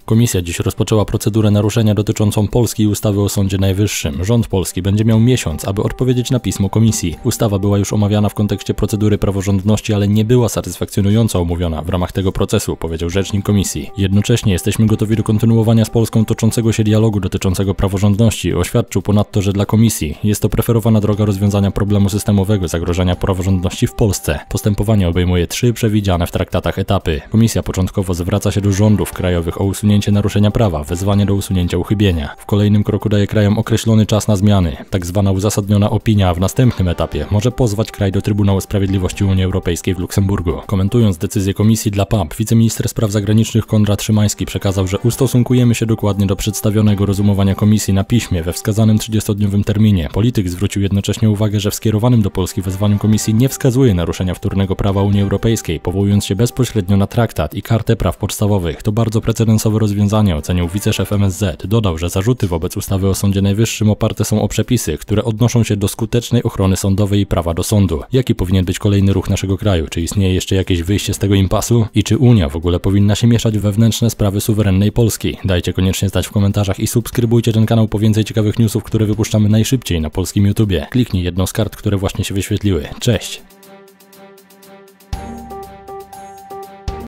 Komisja dziś rozpoczęła procedurę naruszenia dotyczącą polskiej ustawy o Sądzie Najwyższym. Rząd polski będzie miał miesiąc, aby odpowiedzieć na pismo komisji. Ustawa była już omawiana w kontekście procedury praworządności, ale nie była satysfakcjonująco omówiona w ramach tego procesu, powiedział rzecznik komisji. Jednocześnie jesteśmy gotowi do kontynuowania z Polską toczącego się dialogu dotyczącego praworządności. Oświadczył ponadto, że dla komisji jest to preferowana droga rozwiązania problemu systemowego zagrożenia praworządności w Polsce. Postępowanie obejmuje 3 przewidziane w traktatach etapy. Komisja początkowo zwraca się do rządów krajowych o usunięcie naruszenia prawa, wezwanie do usunięcia uchybienia. W kolejnym kroku daje krajom określony czas na zmiany. Tak zwana uzasadniona opinia, a w następnym etapie może pozwać kraj do Trybunału Sprawiedliwości Unii Europejskiej w Luksemburgu. Komentując decyzję komisji dla PAP, wiceminister spraw zagranicznych Konrad Szymański przekazał, że ustosunkujemy się dokładnie do przedstawionego rozumowania komisji na piśmie we wskazanym 30-dniowym terminie. Polityk zwrócił jednocześnie uwagę, że w skierowanym do Polski wezwaniu komisji nie wskazuje naruszenia wtórnego prawa Unii Europejskiej, powołując się bezpośrednio na traktat i Kartę Praw Podstawowych. To bardzo precedensowe rozwiązanie, ocenił wiceszef MSZ. Dodał, że zarzuty wobec ustawy o Sądzie Najwyższym oparte są o przepisy, które odnoszą się do skutecznej ochrony sądowej i prawa do sądu. Jaki powinien być kolejny ruch naszego kraju? Czy istnieje jeszcze jakieś wyjście z tego impasu? I czy Unia w ogóle powinna się mieszać w wewnętrzne sprawy suwerennej Polski? Dajcie koniecznie znać w komentarzach i subskrybujcie ten kanał po więcej ciekawych newsów, które wypuszczamy najszybciej na polskim YouTubie. Kliknij jedną z kart, które właśnie się wyświetliły. Cześć!